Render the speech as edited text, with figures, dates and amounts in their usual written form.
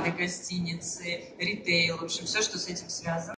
гостиницы, ритейл, в общем, все, что с этим связано.